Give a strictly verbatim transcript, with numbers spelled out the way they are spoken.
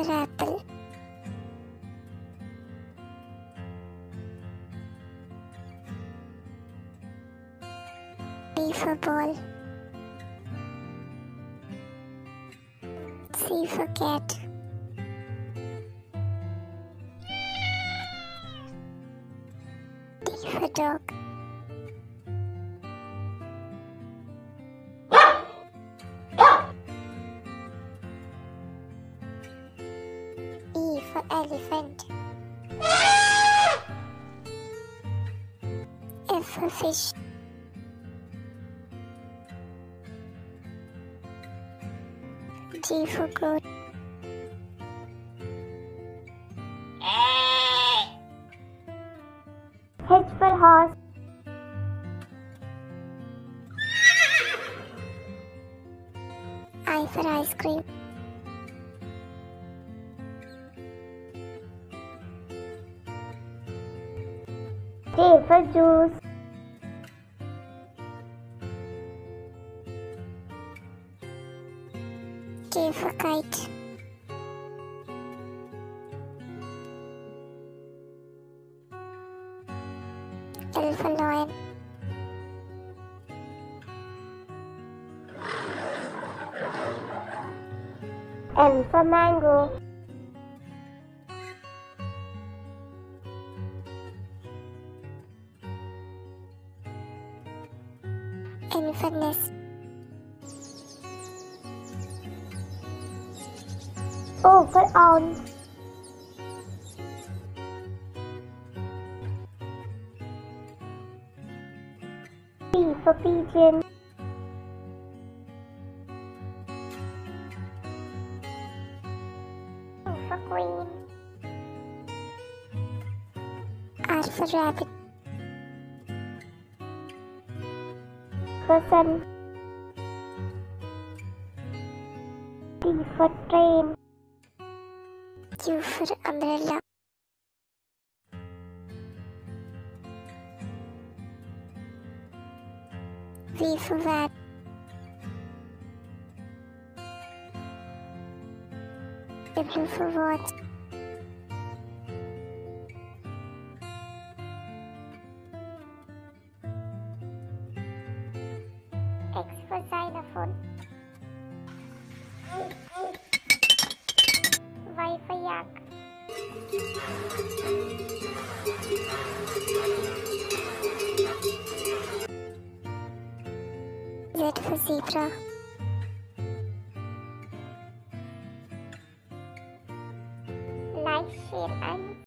for apple. B for ball. C for cat. D for dog. E for elephant. F for fish. G for goat. H for horse. I for ice cream. J for juice. K for kite. L for lion. M for mango. N for nest. O for owl. P for pigeon. Q for queen. R for rabbit. For sun. T for train. U for umbrella. V for vat. W for watch. X for xylophone. Y for yak. Z for zebra. Like, share and